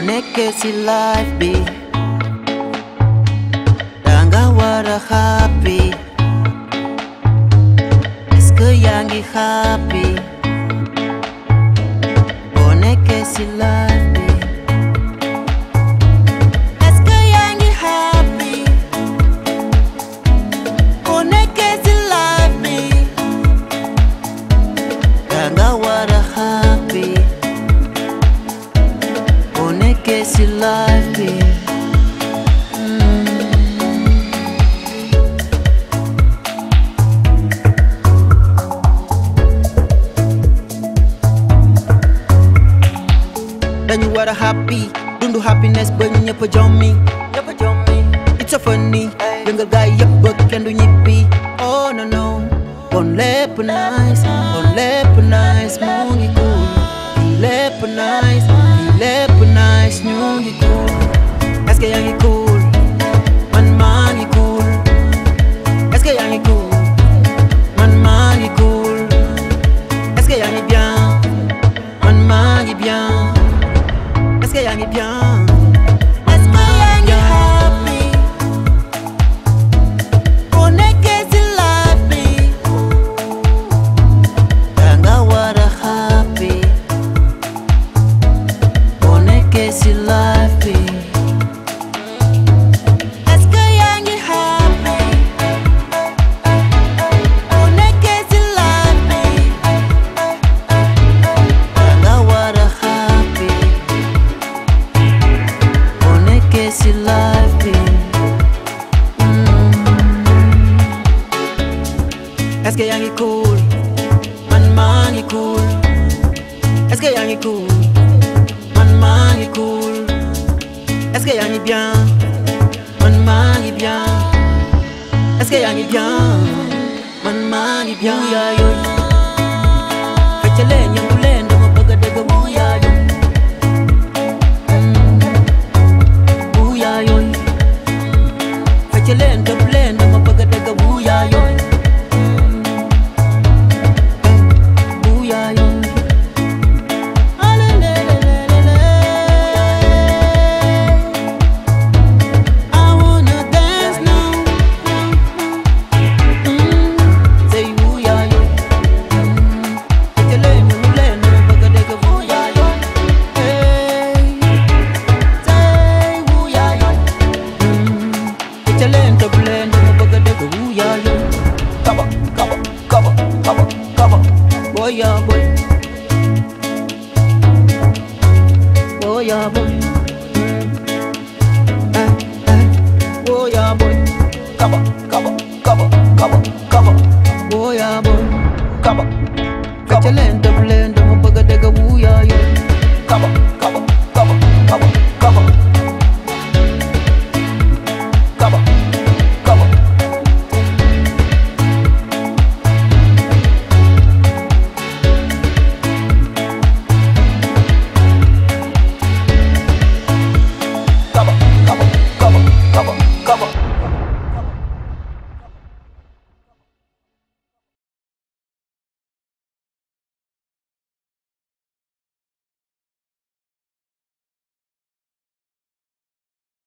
Boneke si life be Danga wara happy Eske yangi happy Boneke si life be Eske yangi happy Boneke si life be Danga wara happy Boneke si life be Then you were happy, dundu happiness but nyapa jommi. It's so funny, younger guy yep but can do nyippy. Oh no no, on lep nice, mongi cool. Lep nice, nyungi cool. Eske yangi cool, man mangi cool. Eske yangi cool, man mangi cool. Eske yangi bien, man mangi bien. Est-ce que yangi bien? Est-ce que yangi happy? Boneke si life be Danga wara happy Boneke si life be Est-ce que yangi happy? Boneke si life be Danga wara happy si life be Est-ce que yangi cool? Man mangi cool. Est-ce que yangi cool? Man mangi cool. Est-ce que yangi bien? Man mangi bien. Est-ce que yangi bien? Man mangi bien. Ya yo Fechele nyambulendo mabaga daga buya yo Lento blendo mabaga daga buya yo buya yo I wanna dance now say buya yo lento blendo mabaga daga buya yo say buya yo Lento blend, no bugger de go ya yo. Cover. Boy ya boy.